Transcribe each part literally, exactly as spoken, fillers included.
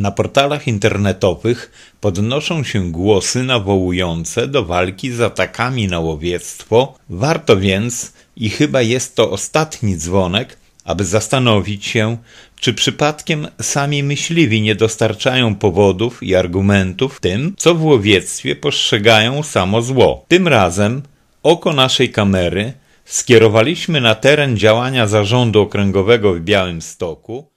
Na portalach internetowych podnoszą się głosy nawołujące do walki z atakami na łowiectwo. Warto więc, i chyba jest to ostatni dzwonek, aby zastanowić się, czy przypadkiem sami myśliwi nie dostarczają powodów i argumentów tym, co w łowiectwie postrzegają samo zło. Tym razem oko naszej kamery skierowaliśmy na teren działania Zarządu Okręgowego w Białymstoku.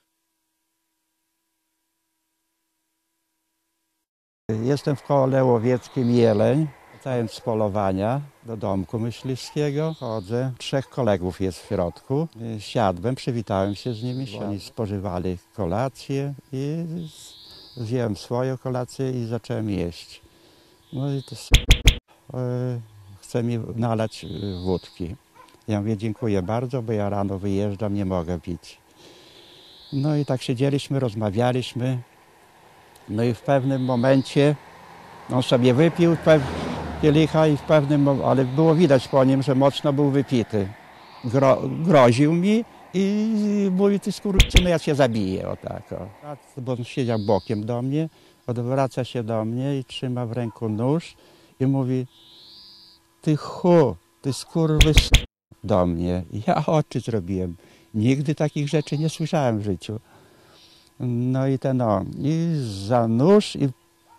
Jestem w kole łowieckim Jeleń. Wracając z polowania do domku myśliwskiego, chodzę. Trzech kolegów jest w środku. Siadłem, przywitałem się z nimi. Oni spożywali kolację i zjem swoją kolację i zacząłem jeść. No i to e, chce mi nalać wódki. Ja mówię, dziękuję bardzo, bo ja rano wyjeżdżam, nie mogę pić. No i tak siedzieliśmy, rozmawialiśmy. No i w pewnym momencie on sobie wypił kielicha i w pewnym momencie, ale było widać po nim, że mocno był wypity. Gro, groził mi i mówi, ty skurczyny, ja cię zabiję, o tak. O. Bo on siedział bokiem do mnie, odwraca się do mnie i trzyma w ręku nóż i mówi, ty chu, ty skurwys do mnie. I ja oczy zrobiłem. Nigdy takich rzeczy nie słyszałem w życiu. No i ten o, i za nóż i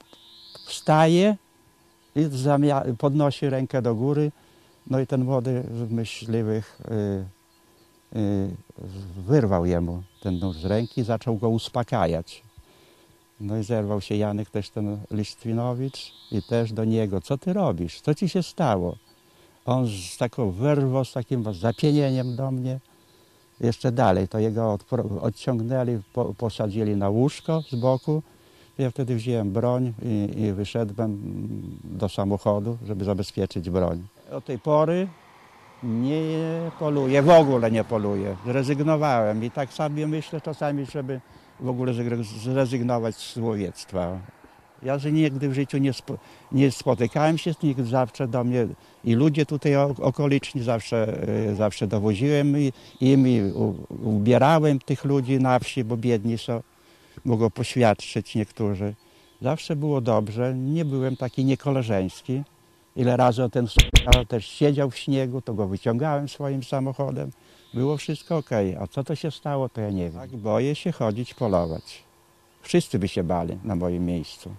wstaje i podnosi rękę do góry. No i ten młody z myśliwych y, y, wyrwał jemu ten nóż z ręki i zaczął go uspokajać. No i zerwał się Janek, też ten Listwinowicz i też do niego, co ty robisz, co ci się stało? On z taką wyrwą, z takim zapienieniem do mnie. Jeszcze dalej, to jego odciągnęli, po, posadzili na łóżko z boku. Ja wtedy wziąłem broń i, i wyszedłem do samochodu, żeby zabezpieczyć broń. Od tej pory nie poluję, w ogóle nie poluję. Zrezygnowałem i tak sobie myślę czasami, żeby w ogóle zrezygnować z łowiectwa. Ja że nigdy w życiu nie, spo, nie spotykałem się z nich, zawsze do mnie i ludzie tutaj okoliczni zawsze, zawsze dowoziłem i, im i ubierałem tych ludzi na wsi, bo biedni są, mogą poświadczyć niektórzy. Zawsze było dobrze, nie byłem taki niekoleżeński. Ile razy o ten też siedział w śniegu, to go wyciągałem swoim samochodem. Było wszystko ok, a co to się stało, to ja nie wiem. Tak, boję się chodzić, polować. Wszyscy by się bali na moim miejscu.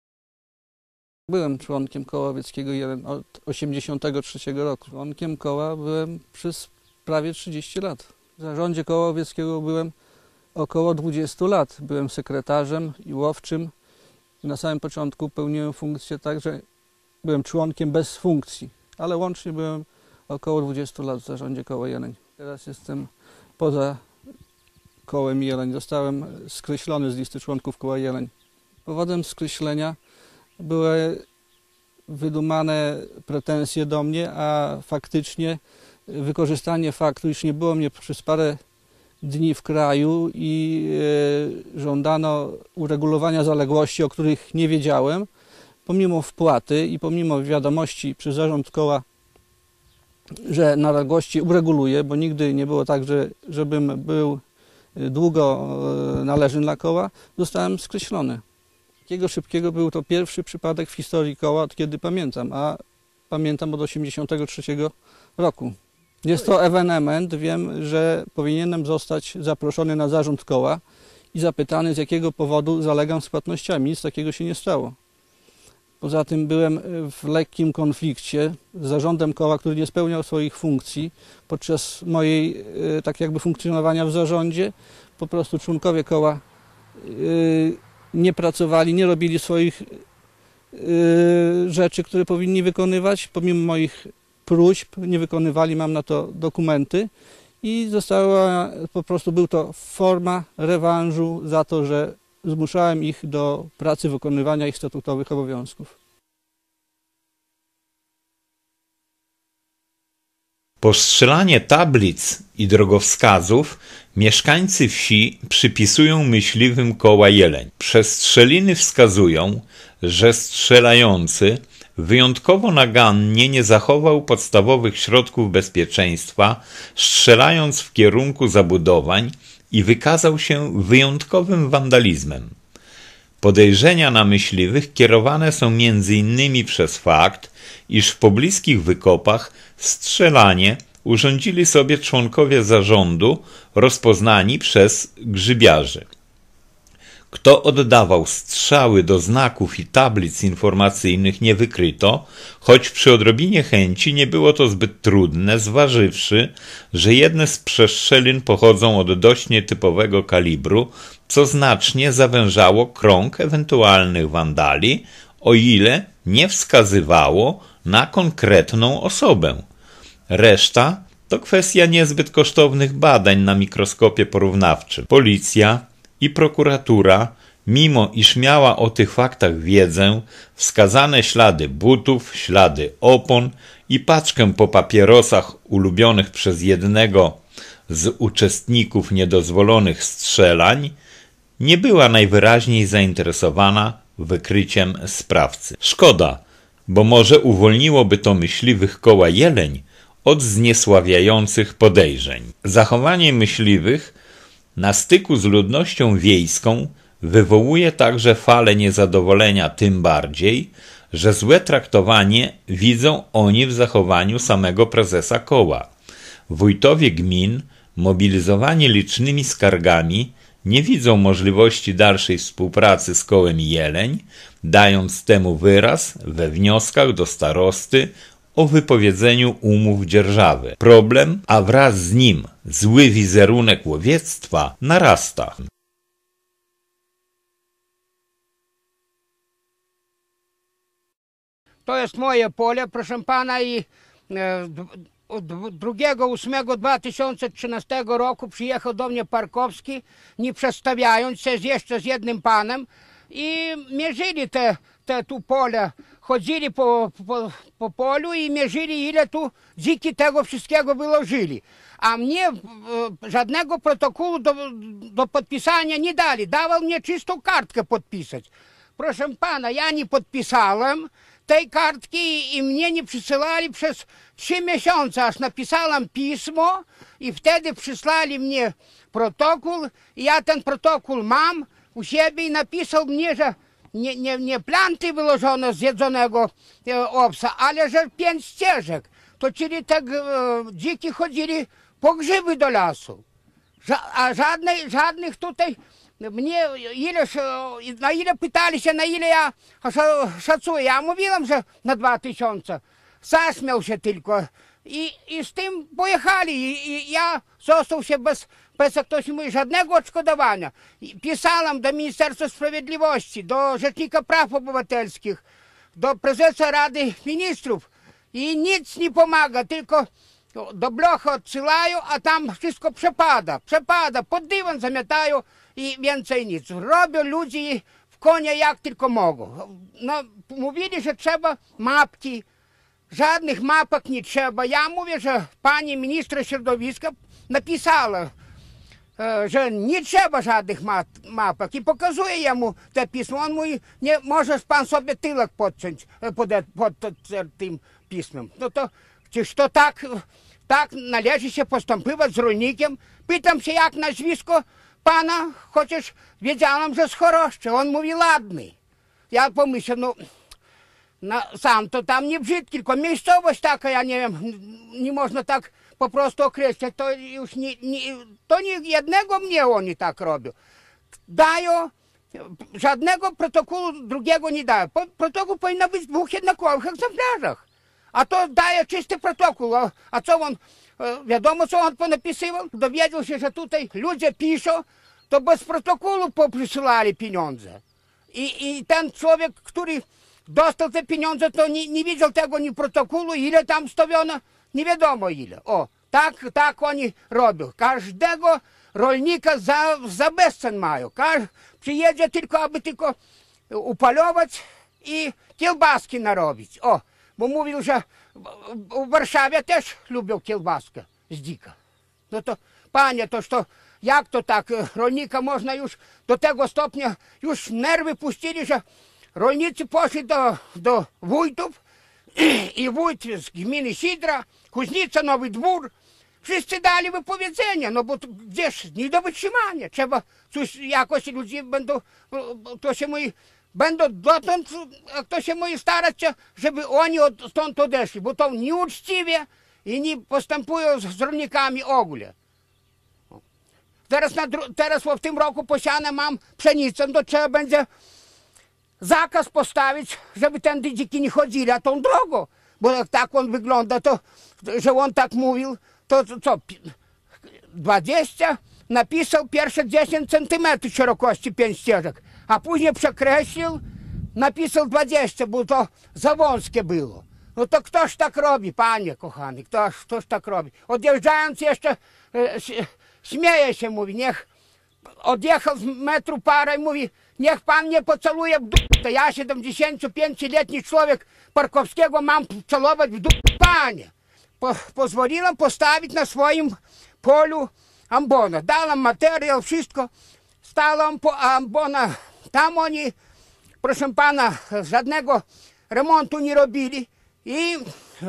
Byłem członkiem Koła Łowieckiego Jeleń od osiemdziesiątego trzeciego roku. Członkiem koła byłem przez prawie trzydzieści lat. W zarządzie Koła Łowieckiego byłem około dwudziestu lat. Byłem sekretarzem i łowczym. Na samym początku pełniłem funkcję tak, że byłem członkiem bez funkcji, ale łącznie byłem około dwudziestu lat w zarządzie Koła Jeleń. Teraz jestem poza Kołem Jeleń. Zostałem skreślony z listy członków Koła Jeleń. Powodem skreślenia były wydumane pretensje do mnie, a faktycznie wykorzystanie faktu, iż nie było mnie przez parę dni w kraju i e, żądano uregulowania zaległości, o których nie wiedziałem, pomimo wpłaty i pomimo wiadomości przez zarząd koła, że zaległości ureguluje, bo nigdy nie było tak, że, żebym był długo należny dla koła, zostałem skreślony. Takiego szybkiego był to pierwszy przypadek w historii koła, od kiedy pamiętam, a pamiętam od osiemdziesiątego trzeciego roku. Jest to ewenement, wiem, że powinienem zostać zaproszony na zarząd koła i zapytany, z jakiego powodu zalegam z płatnościami. Nic takiego się nie stało. Poza tym byłem w lekkim konflikcie z zarządem koła, który nie spełniał swoich funkcji podczas mojej tak jakby funkcjonowania w zarządzie. Po prostu członkowie koła yy, nie pracowali, nie robili swoich yy, rzeczy, które powinni wykonywać. Pomimo moich próśb nie wykonywali, mam na to dokumenty i została, po prostu był to forma rewanżu za to, że zmuszałem ich do pracy, wykonywania ich statutowych obowiązków. Postrzelanie tablic i drogowskazów mieszkańcy wsi przypisują myśliwym Koła Jeleń. Przestrzeliny wskazują, że strzelający wyjątkowo nagannie nie zachował podstawowych środków bezpieczeństwa, strzelając w kierunku zabudowań i wykazał się wyjątkowym wandalizmem. Podejrzenia na myśliwych kierowane są między innymi przez fakt, iż w pobliskich wykopach strzelanie urządzili sobie członkowie zarządu rozpoznani przez grzybiarzy. Kto oddawał strzały do znaków i tablic informacyjnych nie wykryto, choć przy odrobinie chęci nie było to zbyt trudne, zważywszy, że jedne z przestrzelin pochodzą od dość nietypowego kalibru, co znacznie zawężało krąg ewentualnych wandali, o ile nie wskazywało na konkretną osobę. Reszta to kwestia niezbyt kosztownych badań na mikroskopie porównawczym. Policja i prokuratura, mimo iż miała o tych faktach wiedzę, wskazane ślady butów, ślady opon i paczkę po papierosach ulubionych przez jednego z uczestników niedozwolonych strzelań, nie była najwyraźniej zainteresowana wykryciem sprawcy. Szkoda, bo może uwolniłoby to myśliwych koła Jeleń od zniesławiających podejrzeń. Zachowanie myśliwych na styku z ludnością wiejską wywołuje także falę niezadowolenia, tym bardziej, że złe traktowanie widzą oni w zachowaniu samego prezesa koła. Wójtowie gmin, mobilizowani licznymi skargami, nie widzą możliwości dalszej współpracy z kołem Jeleń, dając temu wyraz we wnioskach do starosty o wypowiedzeniu umów dzierżawy. Problem, a wraz z nim zły wizerunek łowiectwa narasta. To jest moje pole, proszę pana, i e, drugiego ósmego dwa tysiące trzynastego roku przyjechał do mnie Parkowski, nie przedstawiając się, jeszcze z jednym panem, i mierzyli te, te tu pole, chodzili po, po, po polu i mierzyli, ile tu dziki tego wszystkiego wyłożyli. A mnie e, żadnego protokołu do, do podpisania nie dali, dawał mnie czystą kartkę podpisać. Proszę pana, ja nie podpisałem tej kartki i mnie nie przysyłali przez trzy miesiące, aż napisałem pismo i wtedy przysłali mnie protokół i ja ten protokół mam u siebie i napisał mnie, że nie, nie, nie planty wyłożone z jedzonego e, owsa, ale że pięć ścieżek. To czyli tak e, dziki chodzili po grzyby do lasu. Ża a żadnej, żadnych tutaj mnie, ile, na ile pytali się, na ile ja szacuję. Ja mówiłem, że na dwa tysiące. Zaśmiał się tylko. I, i z tym pojechali. I, i ja został się bez, bez, jak ktoś mówi, żadnego odszkodowania. I pisałem do Ministerstwa Sprawiedliwości, do Rzecznika Praw Obywatelskich, do prezesa Rady Ministrów. I nic nie pomaga, tylko do blochy odsyłają, a tam wszystko przepada. Przepada, pod dywan zamiatają. I więcej nic. Robią ludzi w konia jak tylko mogą. No, mówili, że trzeba mapki. Żadnych mapek nie trzeba. Ja mówię, że pani ministra środowiska napisała, że nie trzeba żadnych mapek. I pokazuje mu te pismo. On mówi, nie możesz pan sobie tyłek podciąć pod, pod, pod tym pismem. No to czyż to tak, tak należy się postępować z rolnikiem? Pytam się, jak nazwisko pana, chociaż wiedziałem, że z Choroszczy. On mówi ładny. Ja pomyślałem, no, no sam to tam nie brzydki, tylko miejscowość taka, ja nie wiem, nie można tak po prostu określać. To już nie, nie, to nie jednego mnie oni tak robią. Dają, żadnego protokołu drugiego nie dają. Protokół powinien być w dwóch jednakowych egzemplarzach. A to daje czysty protokół. A, a co on, wiadomo co on ponapisywał? Dowiedział się, że tutaj ludzie piszą, to bez protokołu poprzysyłali pieniądze. I, i ten człowiek, który dostał te pieniądze, to nie, nie widział tego ni protokołu, ile tam stawiono, nie wiadomo ile. O, tak, tak oni robią. Każdego rolnika za, za bezcen mają. Każ, przyjedzie tylko, aby tylko upalować i kiełbaski narobić. O, bo mówił, że w Warszawie też lubią kiełbaskę z dzika. No to, panie, to to jak to tak? Rolnika można już do tego stopnia, już nerwy puścili, że rolnicy poszli do, do wójtów i wójt z gminy Sidra, Kuźnica, Nowy Dwór, Wszyscy dali wypowiedzenie, no bo to gdzież nie do wytrzymania. Trzeba coś, jakoś ludzie będą, to się mówi, będą dotąd, to się mówi starać się, żeby oni od, stąd odeszli, bo to nieuczciwie i nie postępują z, z rolnikami ogólnie. Teraz, na, teraz w tym roku posiane mam pszenicę, to trzeba będzie zakaz postawić, żeby tędy dziki nie chodzili, a tą drogą. Bo jak tak on wygląda, to, że on tak mówił, to, to co, dwadzieścia, napisał pierwsze dziesięć centymetrów szerokości pięć ścieżek, a później przekreślił, napisał dwadzieścia, bo to za wąskie było. No to ktoś tak robi, panie kochany, ktoś, ktoś tak robi. Odjeżdżając jeszcze, e, śmieje się, mówi, niech odjechał z metru parę i mówi, niech pan nie pocałuje w dupę. Ja siedemdziesięciopięcioletni człowiek Parkowskiego mam całować w dupę, panie. Po, pozwoliłem postawić na swoim polu ambona. Dałem materiał, wszystko. Stałem po ambona. Tam oni, proszę pana, żadnego remontu nie robili i e,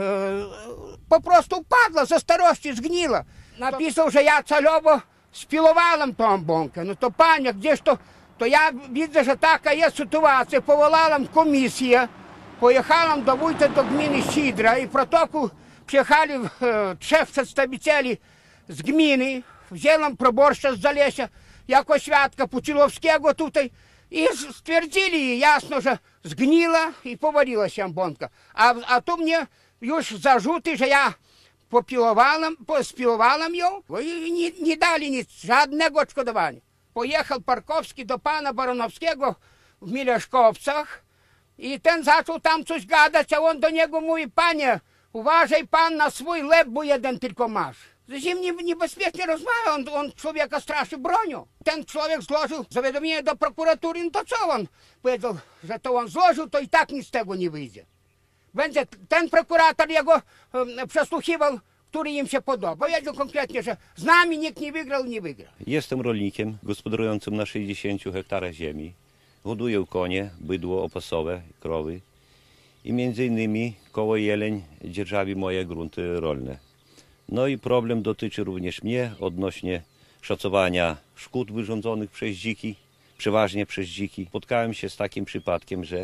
po prostu upadła, ze starości zgniła. Napisał, że ja celowo spilowałem tą ambonkę. No to panie, gdzieś to, to ja widzę, że taka jest sytuacja. Powołałem komisję, pojechałem do wójta do gminy Sidra i w protokół przyjechali e, trzech przedstawicieli z gminy, wziąłem proboszcza z Zalesia jako świadka Pucilowskiego tutaj i stwierdzili jasno, że zgniła i powaliła się ambonka. A, a tu mnie już zarzuty, że ja popilowałem, spilowałem ją i nie, nie dali nic, żadnego odszkodowania. Pojechał Parkowski do pana Baronowskiego w Mileszkowcach i ten zaczął tam coś gadać, a on do niego mówi, panie, uważaj pan na swój lep, bo jeden tylko masz. Z nim niebezpiecznie rozmawia, on, on człowieka straszy bronią. Ten człowiek złożył zawiadomienie do prokuratury, no to co on powiedział, że to on złożył, to i tak nic z tego nie wyjdzie. Będzie ten prokurator jego um, przesłuchiwał, który im się podoba. Powiedział konkretnie, że z nami nikt nie wygrał, nie wygrał. Jestem rolnikiem gospodarującym na sześćdziesięciu hektarach ziemi. Hoduję konie, bydło opasowe, krowy i między innymi koło Jeleń dzierżawi moje grunty rolne. No i problem dotyczy również mnie odnośnie szacowania szkód wyrządzonych przez dziki, przeważnie przez dziki. Spotkałem się z takim przypadkiem, że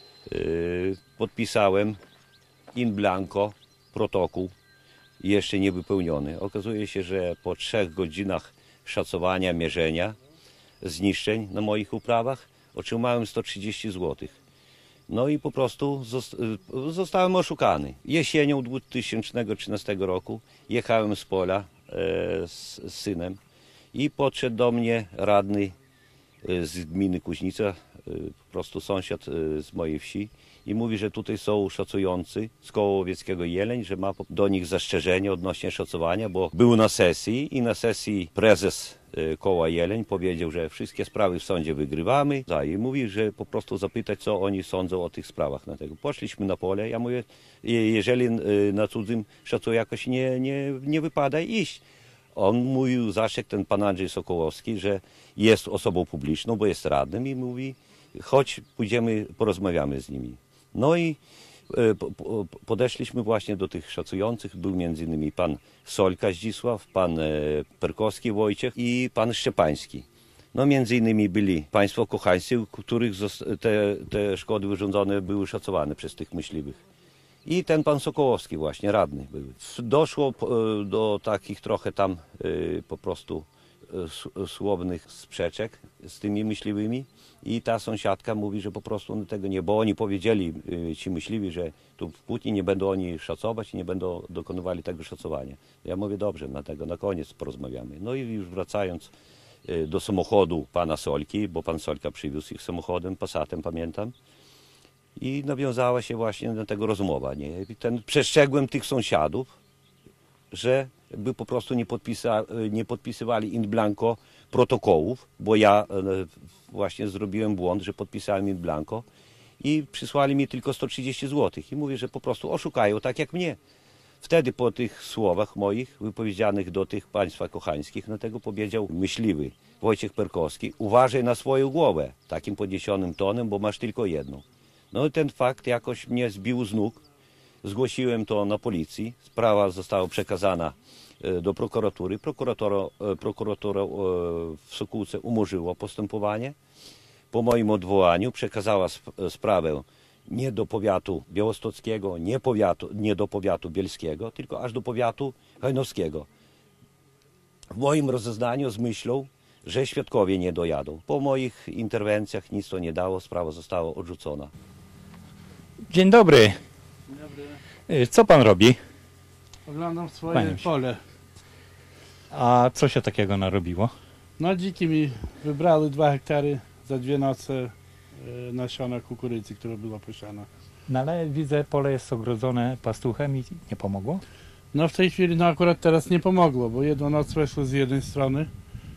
yy, podpisałem in blanco protokół jeszcze niewypełniony. Okazuje się, że po trzech godzinach szacowania, mierzenia zniszczeń na moich uprawach otrzymałem sto trzydzieści złotych. No i po prostu zostałem oszukany. Jesienią dwa tysiące trzynastego roku jechałem z pola e, z, z synem i podszedł do mnie radny e, z gminy Kuźnica, e, po prostu sąsiad e, z mojej wsi i mówi, że tutaj są szacujący z koła łowieckiego Jeleń, że ma do nich zastrzeżenie odnośnie szacowania, bo był na sesji i na sesji prezes koła Jeleń powiedział, że wszystkie sprawy w sądzie wygrywamy. I mówi, że po prostu zapytać, co oni sądzą o tych sprawach. Na tego. Poszliśmy na pole, ja mówię, jeżeli na cudzym szacu jakoś nie, nie, nie wypada iść. On mówił, Zaszek, ten pan Andrzej Sokołowski, że jest osobą publiczną, bo jest radnym i mówi, chodź, pójdziemy, porozmawiamy z nimi. No i podeszliśmy właśnie do tych szacujących. Był między innymi pan Solka Zdzisław, pan Perkowski Wojciech i pan Szczepański. No między innymi byli państwo kochańscy, których te, te szkody wyrządzone były szacowane przez tych myśliwych. I ten pan Sokołowski właśnie, radny był. Doszło do takich trochę tam po prostu słownych sprzeczek z tymi myśliwymi i ta sąsiadka mówi, że po prostu on tego nie, bo oni powiedzieli, ci myśliwi, że tu w Kłótni nie będą oni szacować i nie będą dokonywali tego szacowania. Ja mówię, dobrze, na tego na koniec porozmawiamy. No i już wracając do samochodu pana Solki, bo pan Solka przywiózł ich samochodem, Passatem, pamiętam, i nawiązała się właśnie do tego rozmowa. Nie? I ten, przestrzegłem tych sąsiadów, że by po prostu nie, podpisa, nie podpisywali in blanco protokołów, bo ja właśnie zrobiłem błąd, że podpisałem in blanco i przysłali mi tylko sto trzydzieści złotych i mówię, że po prostu oszukają tak jak mnie. Wtedy po tych słowach moich wypowiedzianych do tych państwa kochańskich, na tego powiedział myśliwy Wojciech Perkowski, uważaj na swoją głowę, takim podniesionym tonem, bo masz tylko jedną. No i ten fakt jakoś mnie zbił z nóg. Zgłosiłem to na policji. Sprawa została przekazana do prokuratury. Prokuratura, prokuratura w Sokółce umorzyła postępowanie. Po moim odwołaniu przekazała sprawę nie do powiatu białostockiego, nie, powiatu, nie do powiatu bielskiego, tylko aż do powiatu hajnowskiego. W moim rozeznaniu z myślą, że świadkowie nie dojadą. Po moich interwencjach nic to nie dało, sprawa została odrzucona. Dzień dobry. Dzień dobry. Co pan robi? Oglądam swoje Kłaniam się. pole. A co się takiego narobiło? No dziki mi wybrali dwa hektary za dwie noce e, nasiona kukurydzy, która była posiana. No ale widzę, pole jest ogrodzone pastuchem i nie pomogło? No w tej chwili no akurat teraz nie pomogło, bo jedną noc weszło z jednej strony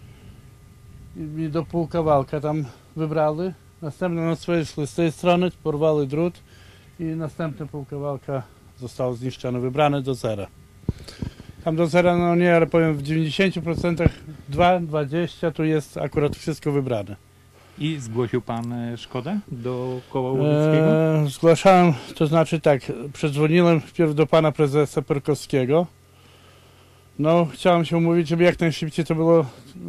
i mi do pół kawałka tam wybrali. Następną noc weszły z tej strony, porwali drut i następne pół kawałka zostało zniszczone, wybrane do zera. Tam do zera, no nie, ale powiem w dziewięćdziesięciu procentach dwa, dwadzieścia tu jest akurat wszystko wybrane. I zgłosił pan e, szkodę do koła łowieckiego? Eee, zgłaszałem, to znaczy tak, przedzwoniłem wpierw do pana prezesa Perkowskiego. No, chciałem się umówić, żeby jak najszybciej to było,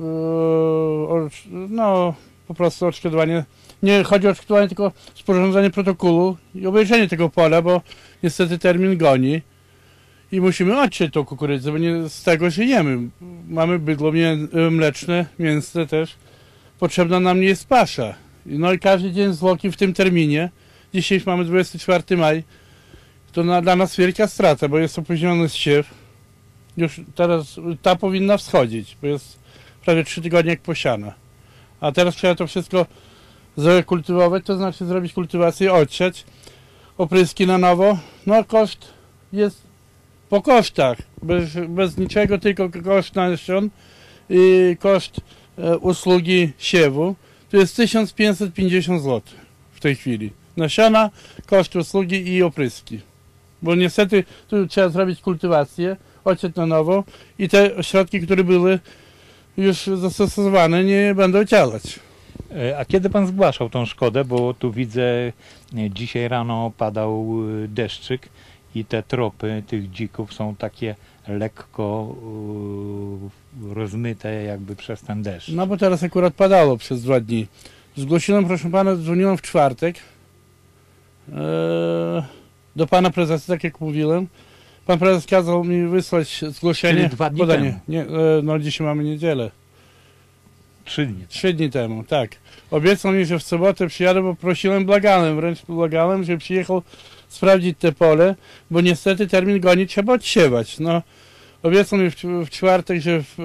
eee, no, po prostu odszkodowanie. Nie chodzi o odszkodowanie, tylko sporządzenie protokołu i obejrzenie tego pola, bo niestety termin goni. I musimy odciąć tą kukurydzę, bo nie z tego żyjemy. Mamy bydło mię mleczne, mięsne też. Potrzebna nam nie jest pasza. No i każdy dzień zwłoki w tym terminie, dzisiaj już mamy dwudziesty czwarty maj, to na, dla nas wielka strata, bo jest opóźniony zsiew. Już teraz ta powinna wschodzić, bo jest prawie trzy tygodnie jak posiana. A teraz trzeba to wszystko zakultywować, to znaczy zrobić kultywację, odsiać, opryski na nowo. No koszt jest po kosztach, bez, bez niczego, tylko koszt nasion i koszt e, usługi siewu, to jest tysiąc pięćset pięćdziesiąt złotych w tej chwili. Nasiona, koszt usługi i opryski. Bo niestety tu trzeba zrobić kultywację, odsiać na nowo i te środki, które były już zastosowane, nie będą działać. A kiedy pan zgłaszał tą szkodę, bo tu widzę, nie, dzisiaj rano padał y, deszczyk i te tropy tych dzików są takie lekko y, rozmyte jakby przez ten deszcz. No bo teraz akurat padało przez dwa dni. Zgłosiłem, proszę pana, dzwoniłem w czwartek e, do pana prezesa, tak jak mówiłem. Pan prezes kazał mi wysłać zgłoszenie. Czyli dwa dni podanie. temu. Nie, e, no dzisiaj mamy niedzielę. Trzy dni. Trzy dni temu, tak. Obiecał mi, że w sobotę przyjadę, bo prosiłem, błagałem, wręcz błagałem, żeby przyjechał sprawdzić te pole, bo niestety termin goni, trzeba odsiewać. No, obiecał mi w, w czwartek, że w,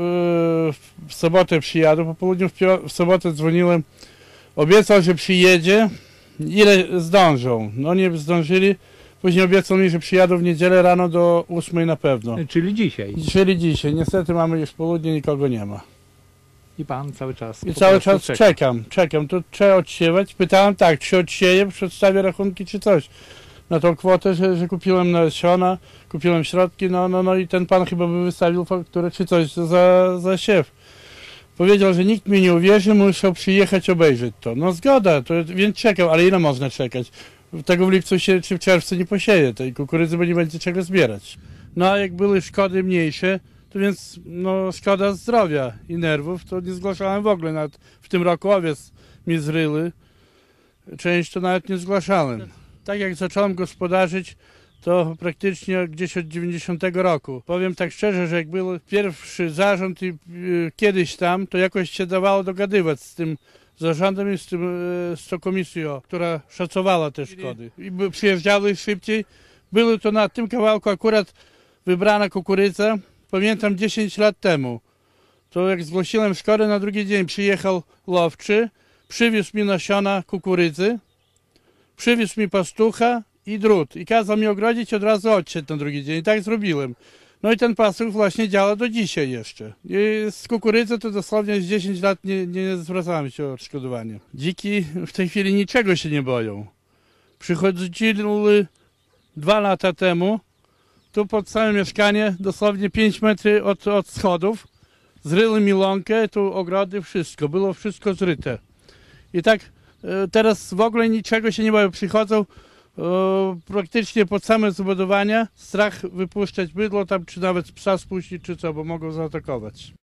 w sobotę przyjadę, po południu w, w sobotę dzwoniłem, obiecał, że przyjedzie, ile zdążą. No nie zdążyli, później obiecał mi, że przyjadą w niedzielę rano do ósmej na pewno. Czyli dzisiaj. Czyli dzisiaj, niestety mamy już południe, nikogo nie ma. I pan cały czas I po cały prostu czas czeka. czekam, czekam, to trzeba odsiewać. Pytałem tak, czy odsieję, przedstawię rachunki czy coś. Na tą kwotę, że, że kupiłem nasiona, kupiłem środki, no, no, no i ten pan chyba by wystawił fakturę czy coś za, za siew. Powiedział, że nikt mi nie uwierzy, musiał przyjechać obejrzeć to. No zgoda, to, więc czekam, ale ile można czekać? Tego w lipcu się, czy w czerwcu nie posieje tej kukurydzy, bo nie będzie czego zbierać. No a jak były szkody mniejsze, to więc no, szkoda zdrowia i nerwów, to nie zgłaszałem w ogóle. Nawet w tym roku owiec mi zryły. Część to nawet nie zgłaszałem. Tak jak zacząłem gospodarzyć, to praktycznie gdzieś od dziewięćdziesiątego roku. Powiem tak szczerze, że jak był pierwszy zarząd i y, kiedyś tam, to jakoś się dawało dogadywać z tym zarządem i z, tym, y, z tą komisją, która szacowała te szkody. I by, przyjeżdżały szybciej. Były to na tym kawałku akurat wybrana kukurydza. Pamiętam dziesięć lat temu, to jak zgłosiłem szkodę, na drugi dzień przyjechał łowczy, przywiózł mi nasiona kukurydzy, przywiózł mi pastucha i drut i kazał mi ogrodzić, od razu odsiać na drugi dzień. I tak zrobiłem. No i ten pastuch właśnie działa do dzisiaj jeszcze. I z kukurydzy to dosłownie z dziesięć lat nie, nie zwracałem się o odszkodowanie. Dziki w tej chwili niczego się nie boją. Przychodzili dwa lata temu, tu pod całe mieszkanie, dosłownie pięć metrów od, od schodów, zryli mi łąkę, tu ogrody, wszystko, było wszystko zryte. I tak e, teraz w ogóle niczego się nie boją, przychodzą, O, praktycznie pod same zbudowania strach wypuszczać bydło tam, czy nawet psa spuścić, czy co, bo mogą zaatakować.